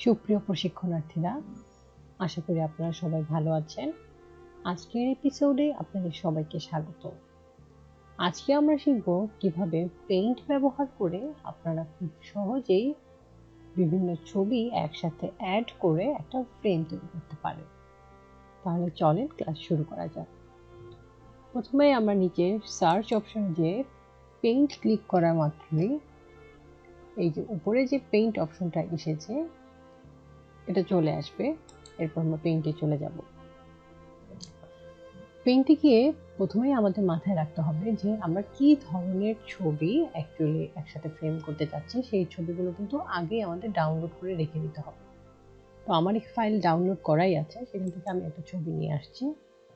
সুপ্রিয় প্রশিক্ষণার্থীরা, আশা করি আপনারা সবাই ভালো আছেন। আজকের এপিসোডে আপনাদের সবাইকে স্বাগত। আজকে আমরা শিখব কিভাবে পেইন্ট ব্যবহার করে আপনারা খুব সহজেই বিভিন্ন ছবি একসাথে অ্যাড করে একটা ফ্রেম তৈরি করতে পারেন। তাহলে চলেন ক্লাস শুরু করা যাক। প্রথমে আমরা নিচের সার্চ অপশনে যে পেইন্ট ক্লিক করা মাত্রই এই যে উপরে যে পেইন্ট অপশনটা এসেছে এটা চলে আসবে। এরপর আমরা পেইন্টে চলে যাব। পেইন্টে গিয়ে প্রথমেই আমাদের মাথায় রাখতে হবে যে আমরা কি ধরনের ছবি অ্যাকচুয়ালি একসাথে ফ্রেম করতে চাচ্ছি। সেই ছবিগুলো কিন্তু আগে আমাদের ডাউনলোড করে রেখে দিতে হবে। তো আমার এই ফাইল ডাউনলোড করাই আছে, সেখান থেকে আমি একটা ছবি নিয়ে আসছি।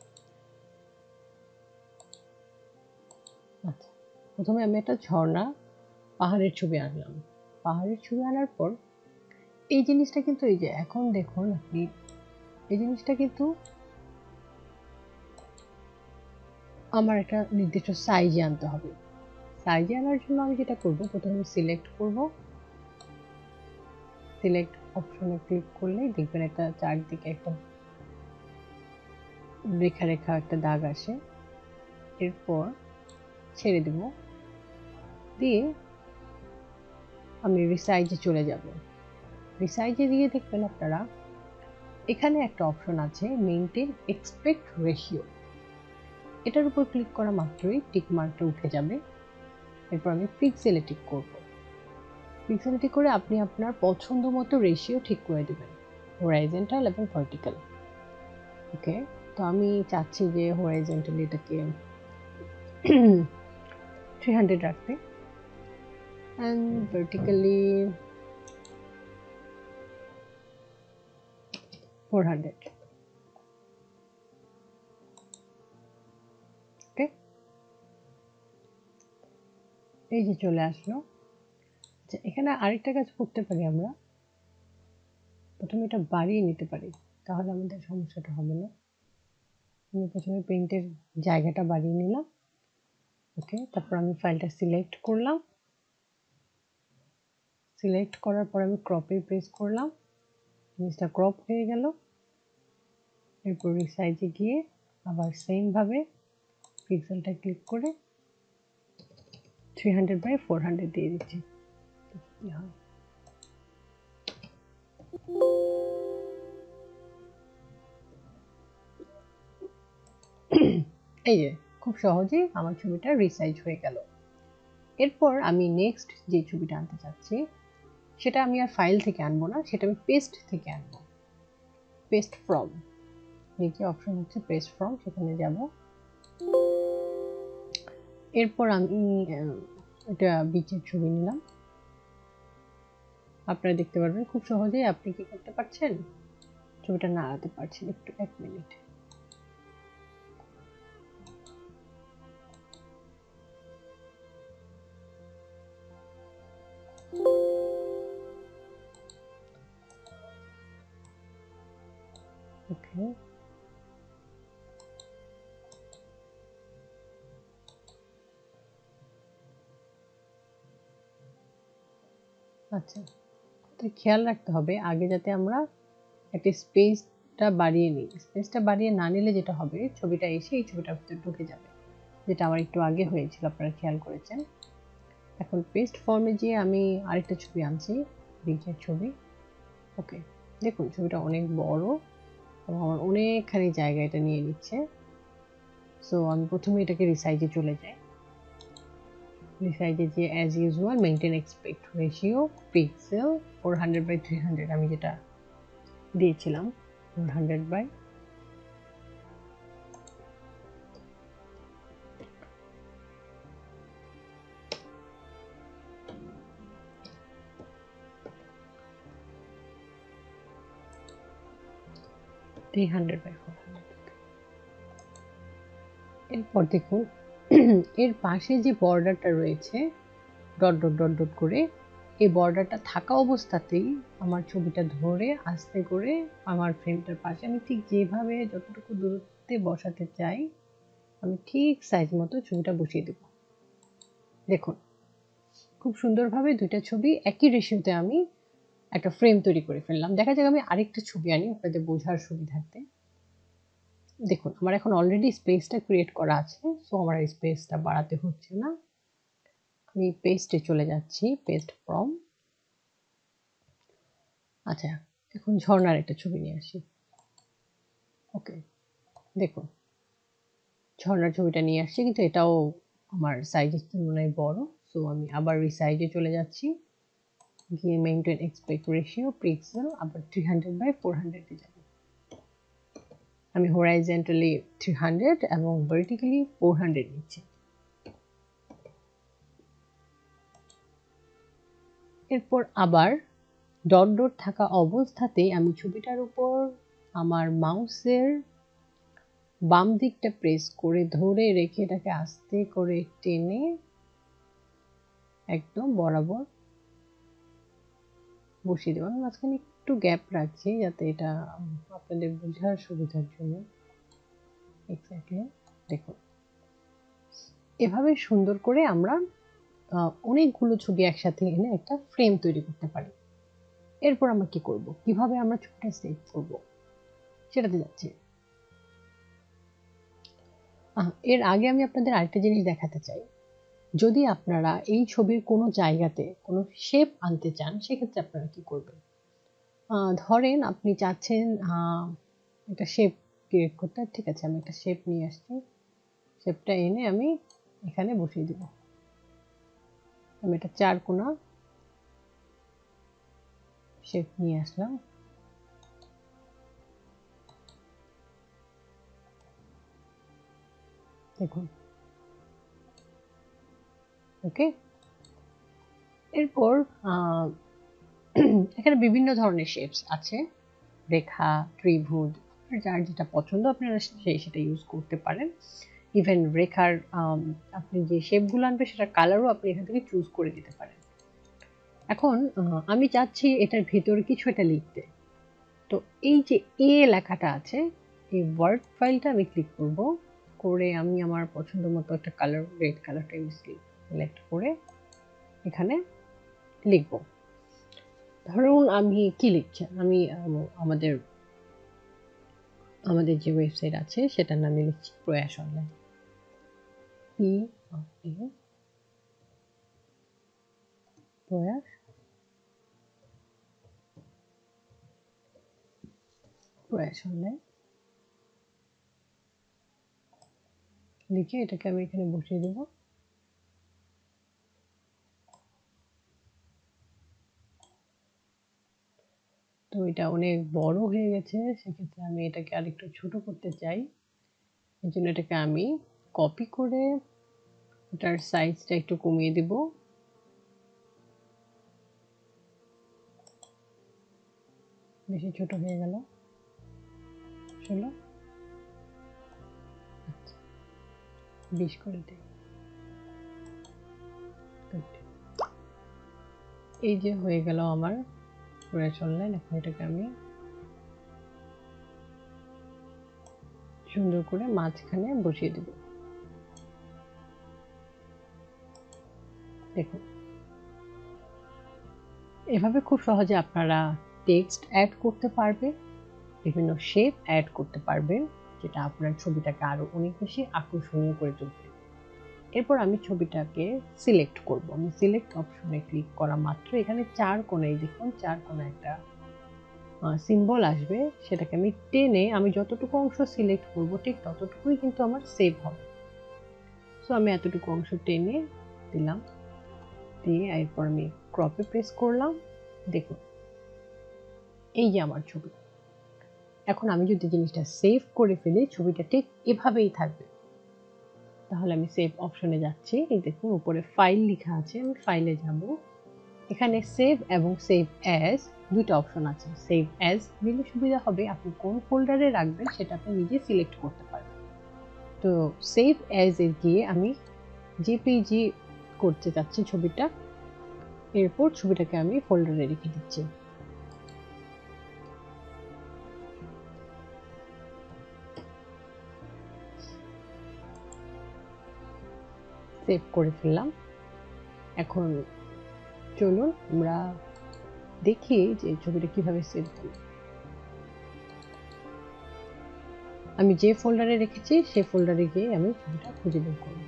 আচ্ছা, প্রথমে আমি একটা ঝর্ণা পাহাড়ের ছবি আনলাম। পাহাড়ের ছবি আনার পর এই জিনিসটা কিন্তু এই যে এখন দেখুন আপনি এই জিনিসটা কিন্তু আমার একটা নির্দিষ্ট সাইজে আনতে হবে। সাইজে আনার জন্য আমি যেটা করব, প্রথমে সিলেক্ট করব। সিলেক্ট অপশনে ক্লিক করলেই দেখবেন একটা চারদিকে একটা রেখা রেখা একটা দাগ আসে। এরপর ছেড়ে দেব, দিয়ে আমি রিসাইজে চলে যাব। রিসাইজে দিয়ে দেখবেন আপনারা এখানে একটা অপশন আছে মেইনটেইন এক্সপেক্ট রেশিও। এটার উপর ক্লিক করা মাত্রই টিক মার্কটা উঠে যাবে। এরপর আমি পিক্সেলে টিক করব। পিক্সেলে টিক করে আপনি আপনার পছন্দ মতো রেশিও ঠিক করে দেবেন, হরাইজন্টাল এবং ভার্টিক্যাল। ওকে, তো আমি চাচ্ছি যে হরাইজন্টালি এটাকে 300 রাখতে, and vertically 400. ওকে, এই যে চলে আসলো। আচ্ছা, এখানে আরেকটা কাজ করতে পারি আমরা, প্রথমে এটা বাড়িয়ে নিতে পারি, তাহলে আমাদের সমস্যাটা হবে না। আমি প্রথমে পেইন্টের জায়গাটা বাড়িয়ে নিলাম। ওকে, তারপর আমি ফাইলটা সিলেক্ট করলাম। সিলেক্ট করার পর আমি ক্রপে প্রেস করলাম, জিনিসটা ক্রপ হয়ে গেল। এরপর রিসাইজে গিয়ে আবার সেম ভাবে পিক্সেলটা ক্লিক করে 300/400 দিয়ে দিচ্ছি। এই যে খুব সহজেই আমার ছবিটা রিসাইজ হয়ে গেল। এরপর আমি নেক্সট যে ছবিটা আনতে চাচ্ছি সেটা আমি আর ফাইল থেকে আনবো না, সেটা আমি পেস্ট থেকে আনবো। পেস্ট ফ্রম, নিচে অপশন হচ্ছে পেস্ট ফ্রম, সেখানে যাব। এরপর আমি এটা বিচের ছবি নিলাম। আপনারা দেখতে পারবেন খুব সহজেই আপনি কি করতে পারছেন, ছবিটা নাড়াতে পারছেন। একটু 1 মিনিট। ওকে, আচ্ছা, তো খেয়াল রাখতে হবে আগে যাতে আমরা একটা স্পেসটা বাড়িয়ে নিই। স্পেসটা বাড়িয়ে না নিলে যেটা হবে, ছবিটা এসে এই ছবিটার ভিতরে ঢুকে যাবে, যেটা আমার একটু আগে হয়েছিল, আপনারা খেয়াল করেছেন। এখন পেস্ট ফর্মে গিয়ে আমি আরেকটা ছবি আনছি, বিচের ছবি। ওকে, দেখুন ছবিটা অনেক বড় এবং আমার অনেকখানি জায়গা এটা নিয়ে নিচ্ছে। সো আমি প্রথমে এটাকে রিসাইজে চলে যাই। রিসাইজে যে as usual maintain aspect ratio pixel 400/300 আমি যেটা দিয়েছিলাম, 400 300/400। এরপর দেখুন এর পাশে যে বর্ডারটা রয়েছে ডট ডট ডট ডট করে, এই বর্ডারটা থাকা অবস্থাতেই আমার ছবিটা ধরে আস্তে করে আমার ফ্রেমটার পাশে আমি ঠিক যেভাবে যতটুকু দূরত্বে বসাতে চাই আমি ঠিক সাইজ মতো ছবিটা বসিয়ে দেব। দেখুন খুব সুন্দরভাবে দুইটা ছবি একই রেশিওতে আমি একটা ফ্রেম তৈরি করে ফেললাম। দেখা যাক আমি আরেকটা ছবি আনি আপনাদের বোঝার সুবিধার্থে। দেখুন আমার এখন অলরেডি স্পেসটা ক্রিয়েট করা আছে, সো আমার স্পেসটা বাড়াতে হচ্ছে না। আমি পেস্টে চলে যাচ্ছি, পেস্ট ফ্রম। আচ্ছা, এখন ঝর্ণার একটা ছবি নিয়ে আসি। ওকে, দেখুন ঝর্ণার ছবিটা নিয়ে আসছি, কিন্তু এটাও আমার সাইজের তুলনায় বড়। সো আমি আবার রিসাইজে চলে যাচ্ছি, গিয়ে মেইনটেইন এক্সপেক্ট রেশিও পিক্সেল, আবার 300/400 এ যাব। আমি হরাইজন্টালি 300 এবং ভার্টিক্যালি 400 নিচ্ছি। এরপর আবার ডট ডট থাকা অবস্থাতেই আমি ছবিটার উপর আমার মাউসের বাম দিকটা প্রেস করে ধরে রেখে এটাকে আস্তে করে টেনে একদম বরাবর বসিয়ে দেবো। আমি মাঝখানে একটু গ্যাপ রাখছি যাতে এটা আপনাদের বোঝার সুবিধার জন্য। এক্স্যাক্টলি দেখুন, এভাবে সুন্দর করে আমরা অনেকগুলো ছবি একসাথে এনে একটা ফ্রেম তৈরি করতে পারি। এরপর আমরা কি করব, কিভাবে আমরা ছবিটা সেভ করব সেটাতে যাচ্ছি। এর আগে আমি আপনাদের আরেকটা জিনিস দেখাতে চাই। যদি আপনারা এই ছবির কোনো জায়গাতে কোনো শেপ আনতে চান, সেক্ষেত্রে আপনারা কি করবেন? ধরেন আপনি চাচ্ছেন একটা শেপ ক্রিয়েট করতে। ঠিক আছে, আমি একটা শেপ নিয়ে আসছি, শেপটা এনে আমি এখানে বসিয়ে দেব। আমি একটা 4 কোণা শেপ নিয়ে আসলাম। দেখুন, ওকে। এরপর এখানে বিভিন্ন ধরনের শেপস আছে, রেখা, ত্রিভুজ, যার যেটা পছন্দ আপনারা সেটা ইউজ করতে পারেন। ইভেন রেখার আপনি যে শেপগুলো আনবে সেটার কালারও আপনি এখান থেকে চুজ করে দিতে পারেন। এখন আমি চাচ্ছি এটার ভেতরে কিছু একটা লিখতে। তো এই যে এ লেখাটা আছে, এই ওয়ার্ড ফাইলটা আমি ক্লিক করব, করে আমি আমার পছন্দ মতো একটা কালার, রেড কালারটা সিলেক্ট করে এখানে লিখব। ধরুন আমি কি লিখছি, আমি আমাদের যে ওয়েবসাইট আছে সেটার নামে লিখছি প্রয়াস অনলাইন। প্রয়াস অনলাইন লিখে এটাকে আমি এখানে বসিয়ে দেব। তো এটা অনেক বড় হয়ে গেছে, সেক্ষেত্রে আমি এটাকে আরেকটু ছোট করতে চাই। এই জন্য এটাকে আমি কপি করে এটার সাইজটা একটু কমিয়ে দেব। বেশি ছোট হয়ে গেল, 16, 20 করে দিই। এই যে হয়ে গেল আমার প্রয়াস অনলাইন। এখন এটাকে আমি সুন্দর করে মাঝখানে বসিয়ে দেব। দেখুন, এভাবে খুব সহজে আপনারা টেক্সট অ্যাড করতে পারবেন, বিভিন্ন শেপ অ্যাড করতে পারবেন, যেটা আপনার ছবিটাকে আরো অনেক বেশি আকর্ষণীয় করে তুলবে। এরপর আমি ছবিটাকে সিলেক্ট করব। আমি সিলেক্ট অপশনে ক্লিক করা মাত্র এখানে 4 কোণায় দেখুন 4 কোণায় একটা সিম্বল আসবে। সেটাকে আমি টেনে আমি যতটুকু অংশ সিলেক্ট করব ঠিক ততটুকুই কিন্তু আমার সেভ হবে। সো আমি এতটুকু অংশ টেনে দিলাম, দিয়ে এরপর আমি ক্রপে প্রেস করলাম। দেখুন, এই যে আমার ছবি। এখন আমি যদি জিনিসটা সেভ করে ফেলি, ছবিটা ঠিক এভাবেই থাকবে। তাহলে আমি সেভ অপশনে যাচ্ছি। এই দেখুন উপরে ফাইল লেখা আছে, আমি ফাইলে যাব। এখানে সেভ এবং সেভ অ্যাজ দুটো অপশন আছে। সেভ অ্যাজ দিলে সুবিধা হবে, আপনি কোন ফোল্ডারে রাখবেন সেটা আপনি নিজে সিলেক্ট করতে পারবেন। তো সেভ অ্যাজ এ গিয়ে আমি জেপিজি করতে যাচ্ছি ছবিটা। এরপর ছবিটাকে আমি ফোল্ডারে রেখে দিচ্ছি। সেভ করে ফেললাম। এখন চলুন আমরা দেখি যে ছবিটা কিভাবে সেভ করি। আমি যে ফোল্ডারে রেখেছি সেই ফোল্ডারে গিয়ে আমি ছবিটা খুঁজে বের করব।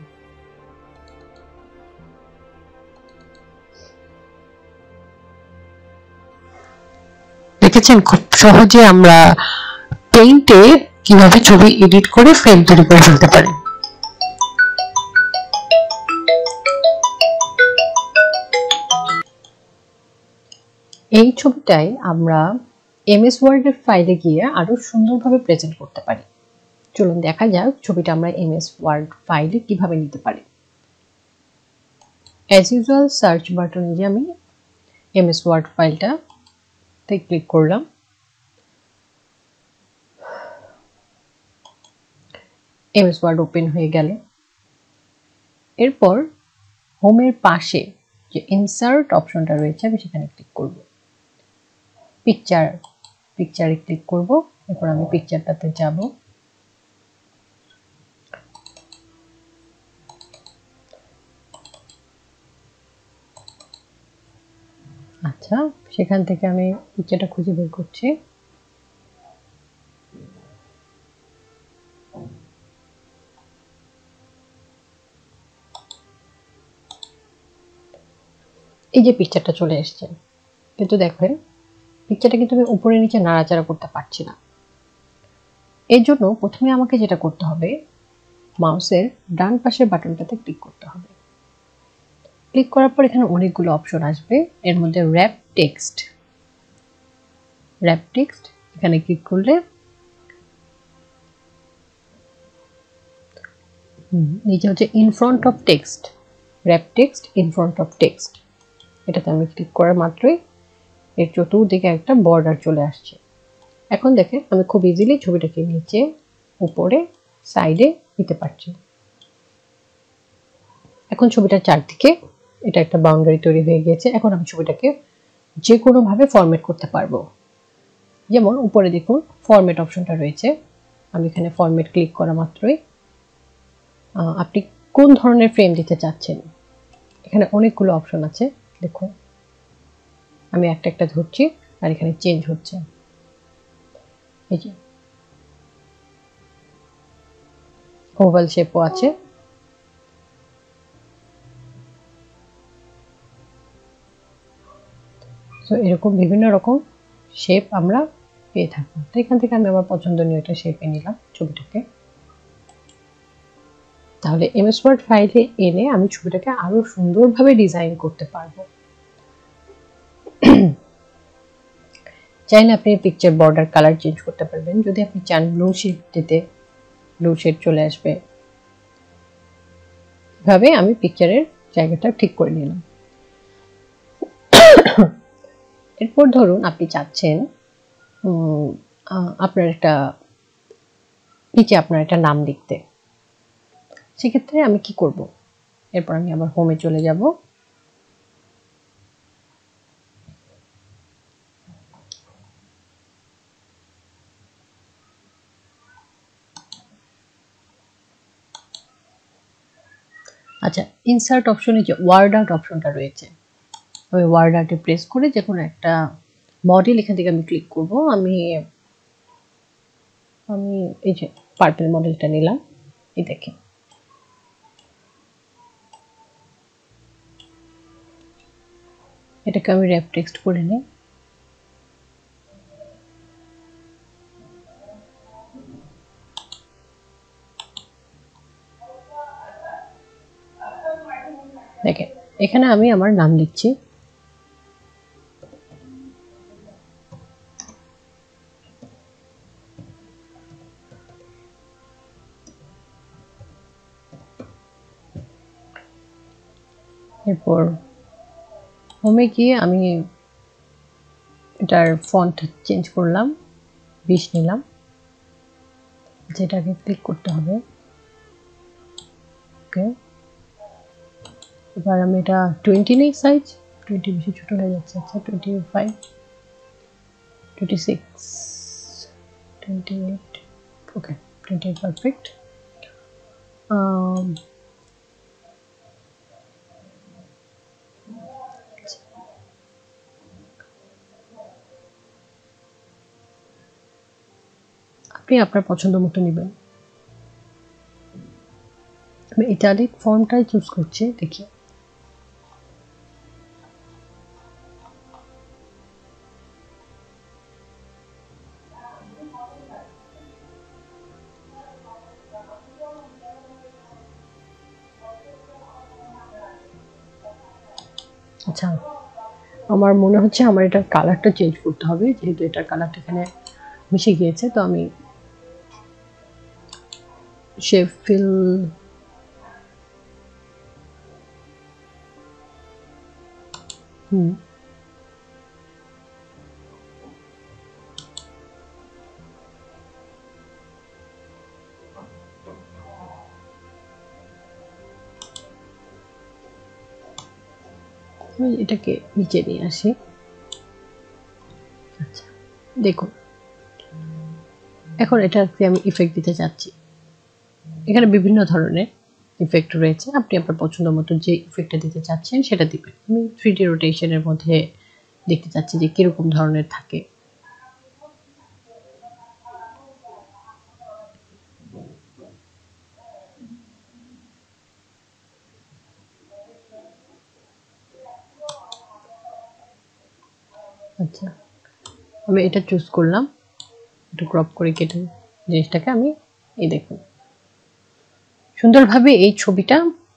দেখেছেন খুব সহজে আমরা পেইন্টে কিভাবে ছবি এডিট করে ফ্রেম তৈরি করে ফেলতে পারি। এই ছবিটাই আমরা এমএস ওয়ার্ডের ফাইলে গিয়ে আরো সুন্দরভাবে প্রেজেন্ট করতে পারি। চলুন দেখা যাক ছবিটা আমরা এমএস ওয়ার্ড ফাইলে কিভাবে নিতে পারি। অ্যাজ ইউজুয়াল সার্চ বাটনে গিয়ে আমি এমএস ওয়ার্ড ফাইলটাতে ক্লিক করলাম। এমএস ওয়ার্ড ওপেন হয়ে গেল। এরপর হোমের পাশে যে ইনসার্ট অপশনটা রয়েছে আমি সেখানে ক্লিক করব। পিকচারে ক্লিক করব। এরপর আমি পিকচারটাতে যাব। আচ্ছা, সেখান থেকে আমি পিকচারটা খুঁজে বের করছি। এই যে পিকচারটা চলে এসছে, কিন্তু দেখেন পিকচারটা কিন্তু আমি উপরে নিচে নাড়াচাড়া করতে পারছি না। এর জন্য প্রথমে আমাকে যেটা করতে হবে, মাউসের ডান পাশের বাটনটাতে ক্লিক করতে হবে। ক্লিক করার পর এখানে অনেকগুলো অপশন আসবে। এর মধ্যে র্যাপ টেক্সট এখানে ক্লিক করলে নিচে হচ্ছে in front of text, wrap text in front of text. এটাতে আমি ক্লিক করার মাত্রই এর চতুর্দিকে একটা বর্ডার চলে আসছে। এখন দেখেন আমি খুব ইজিলি ছবিটাকে নিচে, উপরে, সাইডে নিতে পারছি। এখন ছবিটার চারদিকে এটা একটা বাউন্ডারি তৈরি হয়ে গিয়েছে। এখন আমি ছবিটাকে যে কোনোভাবে ফরম্যাট করতে পারবো। যেমন উপরে দেখুন ফরম্যাট অপশনটা রয়েছে। আমি এখানে ফরম্যাট ক্লিক করা মাত্রই আপনি কোন ধরনের ফ্রেম দিতে চাচ্ছেন, এখানে অনেকগুলো অপশন আছে। দেখুন আমি একটা একটা ধরছি আর এখানে চেঞ্জ হচ্ছে। এই যে ওভাল শেপও আছে। তো এরকম বিভিন্ন রকম শেপ আমরা পেয়ে থাকবো। তো এখান থেকে আমি আমার পছন্দনীয় একটা শেপে নিলাম ছবিটাকে। তাহলে এমএস ওয়ার্ড ফাইলে এনে আমি ছবিটাকে আরো সুন্দরভাবে ডিজাইন করতে পারবো। চাইলে আপনি পিকচার বর্ডার কালার চেঞ্জ করতে পারবেন। যদি আপনি চান ব্লু শেড দিতে, ব্লু শেড চলে আসবে। এভাবে আমি পিকচারের জায়গাটা ঠিক করে নিলাম। এরপর ধরুন আপনি চাচ্ছেন আপনার একটা নিচে আপনার একটা নাম লিখতে। সেক্ষেত্রে আমি কি করব? এরপর আমি আবার হোমে চলে যাব। আচ্ছা, ইনসার্ট অপশনে যে ওয়ার্ড আর্ট অপশনটা রয়েছে, আমি ওয়ার্ড আর্টে প্রেস করে যে কোনো একটা মডেল এখান থেকে আমি ক্লিক করব। আমি এই যে পার্পল মডেলটা নিলাম। এই দেখেন এটাকে আমি র্যাপ টেক্সট করে নিই। দেখেন এখানে আমি আমার নাম লিখছি। এরপর হোমে গিয়ে আমি এটার ফন্ট চেঞ্জ করলাম, 20 নিলাম, যেটাকে ক্লিক করতে হবে। ওকে, এবার আমি এটা 20 নেই সাইজ, 20 বেশি ছোট হয়ে যাচ্ছে। আচ্ছা 25, 26, 28, ওকে 28 পারফেক্ট। আপনি আপনার পছন্দ মতো নেবেন। আমি ইটালিক ফন্টটাই চুজ করছি, দেখি। আচ্ছা, আমার মনে হচ্ছে আমার এটার কালারটা চেঞ্জ করতে হবে, যেহেতু এটার কালারটা এখানে মিশে গিয়েছে। তো আমি শেপ ফিল এটাকে নিচে নিয়ে আসি। আচ্ছা, দেখুন এখন এটাকে আমি ইফেক্ট দিতে চাচ্ছি। এখানে বিভিন্ন ধরনের ইফেক্ট রয়েছে, আপনি আপনার পছন্দ মতো যে ইফেক্টটা দিতে চাচ্ছেন সেটা দিবেন। আমি 3D রোটেশনের মধ্যে দেখতে চাচ্ছি যে কিরকম ধরনের থাকে। আচ্ছা, আমি এটা চুজ করলাম, একটু ক্রপ করে কেটে জিনিসটাকে আমি এই দেখুন সুন্দরভাবে এই ছবিটা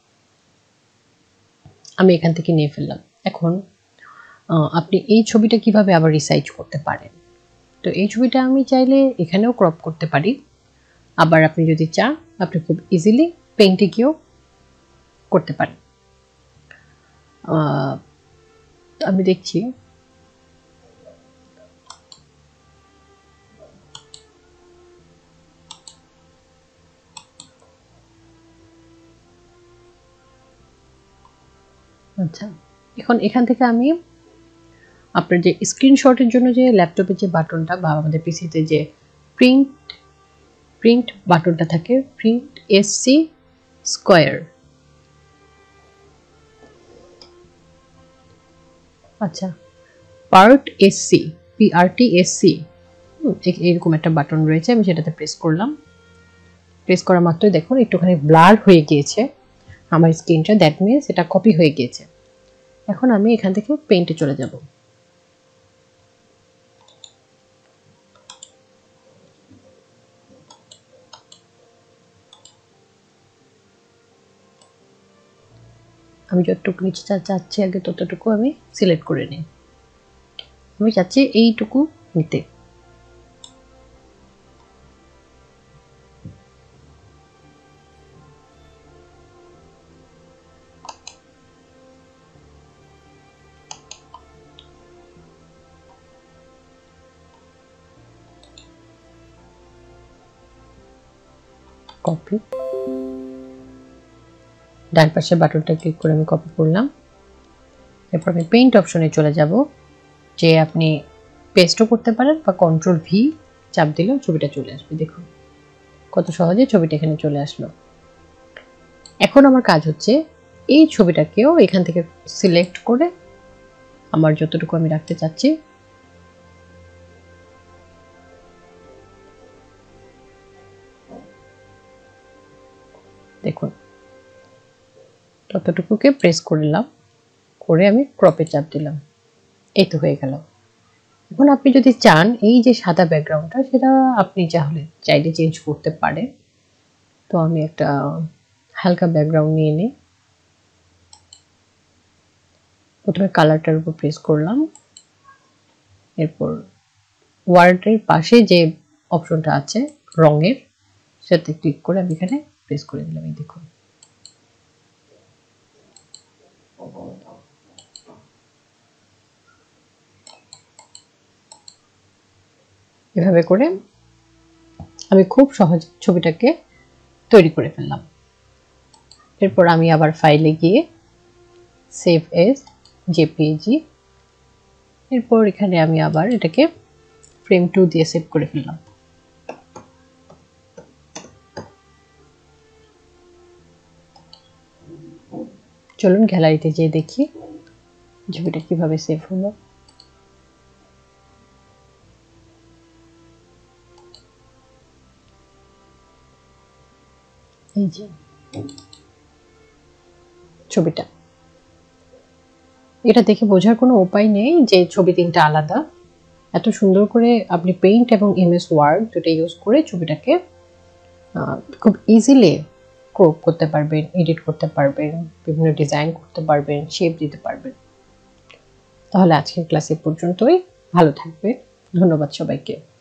আমি এখান থেকে নিয়ে ফেললাম। এখন আপনি এই ছবিটা কিভাবে আবার রিসাইজ করতে পারেন, তো এই ছবিটা আমি চাইলে এখানেও ক্রপ করতে পারি, আবার আপনি যদি চান আপনি খুব ইজিলি পেইন্টে গিয়েও করতে পারেন। আমি দেখছি আচ্ছা, এখন এখান থেকে আমি আপনার যে স্ক্রিনশটের জন্য যে ল্যাপটপের যে বাটনটা বা আমাদের পিসিতে যে প্রিন্ট বাটনটা থাকে, প্রিন্ট এসসি স্কয়ার, আচ্ছা পার্ট এসসি, পিআরটি এসসি, এরকম একটা বাটন রয়েছে, আমি সেটাতে প্রেস করলাম। প্রেস করা মাত্রই দেখুন একটুখানি ব্লার হয়ে গিয়েছে আমার স্ক্রিনটা, দ্যাট মিনস এটা কপি হয়ে গিয়েছে। এখন আমি এখান থেকে পেইন্টে চলে যাব। আমি যতটুকু নিচে চাচ্ছি আগে ততটুকু আমি সিলেক্ট করে নিই। আমি চাচ্ছি এইটুকু নিতে। কপি, ডান পাশের বাটনটা ক্লিক করে আমি কপি করলাম। এরপর আমি পেইন্ট অপশনে চলে যাব, যে আপনি পেস্টও করতে পারেন বা কন্ট্রোল ভি চাপ দিলেও ছবিটা চলে আসবে। দেখুন কত সহজে ছবিটা এখানে চলে আসলো। এখন আমার কাজ হচ্ছে এই ছবিটাকেও এখান থেকে সিলেক্ট করে আমার যতটুকু আমি রাখতে চাচ্ছি দেখুন ততটুকুকে প্রেস করলাম, করে আমি ক্রপে চাপ দিলাম, এই তো হয়ে গেল। এখন আপনি যদি চান এই যে সাদা ব্যাকগ্রাউন্ডটা সেটা আপনি চাইলে চেঞ্জ করতে পারেন। তো আমি একটা হালকা ব্যাকগ্রাউন্ড নিয়ে নিই। প্রথমে কালারটার উপর প্রেস করলাম, এরপর ওয়ার্ডের পাশে যে অপশনটা আছে রঙের সেটাতে ক্লিক করে আমি এখানে প্রেস করে দিলাম। এই দেখুন এভাবে করে আমি খুব সহজে ছবিটাকে তৈরি করে ফেললাম। এরপর আমি আবার ফাইলে গিয়ে সেভ এজ জেপিজি, এরপর এখানে আমি আবার এটাকে ফ্রেম 2 দিয়ে সেভ করে ফেললাম। চলুন গ্যালারিতে যেয়ে দেখি ছবিটা কিভাবে সেভ হলো। এই যে ছবিটা, এটা দেখে বোঝার কোনো উপায় নেই যে ছবি তিনটা আলাদা। এত সুন্দর করে আপনি পেইন্ট এবং এমএস ওয়ার্ড দুটো ইউজ করে ছবিটাকে খুব ইজিলি ক্রপ করতে পারবেন, এডিট করতে পারবেন, বিভিন্ন ডিজাইন করতে পারবেন, শেপ দিতে পারবেন। তাহলে আজকের ক্লাস এ পর্যন্তই। ভালো থাকবেন। ধন্যবাদ সবাইকে।